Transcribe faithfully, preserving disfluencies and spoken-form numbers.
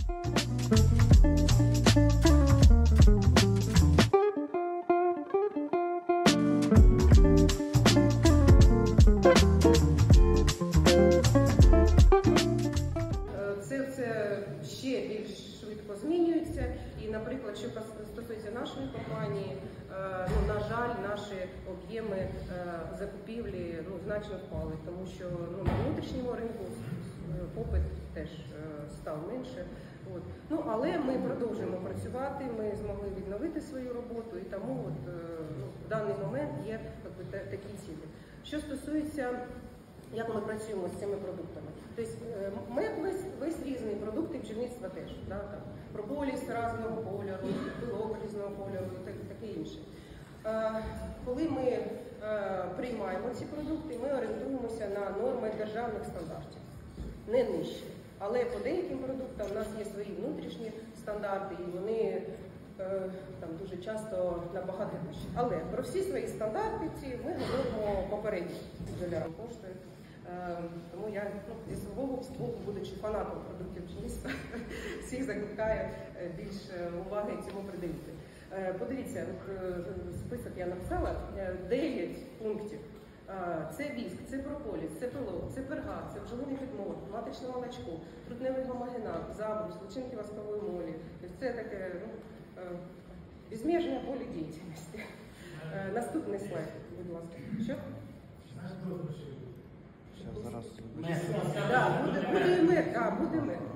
Ще більш швидко змінюється, і, наприклад, що стосується нашої компанії, ну, на жаль, наші об'єми закупівлі ну, значно впали, тому що ну, на внутрішньому ринку попит теж став менше. От. Ну, але ми продовжуємо працювати, ми змогли відновити свою роботу, і тому от, ну, в даний момент є якби, такі цілі. Що стосується як ми працюємо з цими продуктами. Тобто мед весь, весь різний, продукти бджільництва теж. Да, там, прополіс різного кольору, пилок різного кольору і так, таке інше. Е, коли ми е, приймаємо ці продукти, ми орієнтуємося на норми державних стандартів, не нижче. Але по деяким продуктам у нас є свої внутрішні стандарти, і вони е, там, дуже часто набагато вищі. Але про всі свої стандарти ці ми говоримо попередньо. Бджолярам коштує. Тому я ну, зі свого боку, будучи фанатом продуктів бджільництва, всіх закликаю більше уваги цьому приділити. Подивіться, список я написала, дев'ять пунктів. Це віск, це прополіс, це пилок, це перга, це бджолиний підмор, маточне молочко, трутневий гомогенат, забрус, личинки воскової молі. Тобто це таке ну, безмежне поле діяльності. Наступний слайд, будь ласка. Що? Зараз. Да, буде, буде мед, да, буде мед.